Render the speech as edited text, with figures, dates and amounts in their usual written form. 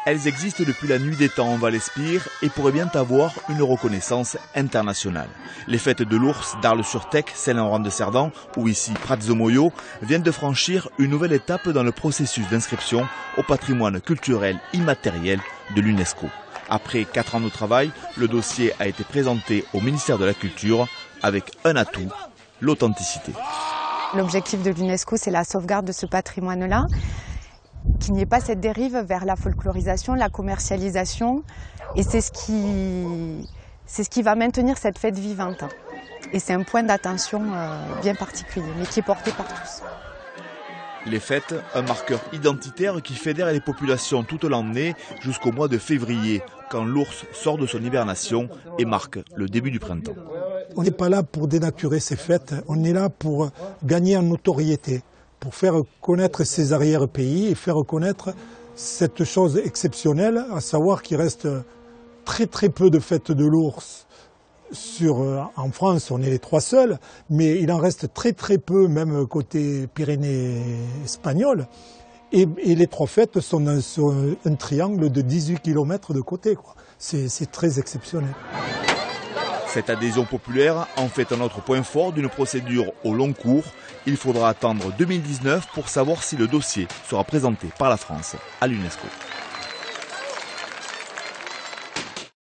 Elles existent depuis la nuit des temps en Val-Espire et pourraient bien avoir une reconnaissance internationale. Les fêtes de l'ours d'Arles-sur-Tech, Celles-en-Ronde-de-Cerdan ou ici Prats-de-Moyo viennent de franchir une nouvelle étape dans le processus d'inscription au patrimoine culturel immatériel de l'UNESCO. Après 4 ans de travail, le dossier a été présenté au ministère de la Culture avec un atout, l'authenticité. L'objectif de l'UNESCO, c'est la sauvegarde de ce patrimoine-là, qu'il n'y ait pas cette dérive vers la folklorisation, la commercialisation. Et c'est ce qui va maintenir cette fête vivante. Et c'est un point d'attention bien particulier, mais qui est porté par tous. Les fêtes, un marqueur identitaire qui fédère les populations toute l'année jusqu'au mois de février, quand l'ours sort de son hibernation et marque le début du printemps. On n'est pas là pour dénaturer ces fêtes, on est là pour gagner en notoriété, pour faire connaître ces arrière-pays et faire connaître cette chose exceptionnelle, à savoir qu'il reste très très peu de fêtes de l'ours. En France, on est les 3 seuls, mais il en reste très très peu, même côté Pyrénées espagnoles. Et les 3 fêtes sont dans un triangle de 18 km de côté. C'est très exceptionnel. Cette adhésion populaire en fait un autre point fort d'une procédure au long cours. Il faudra attendre 2019 pour savoir si le dossier sera présenté par la France à l'UNESCO.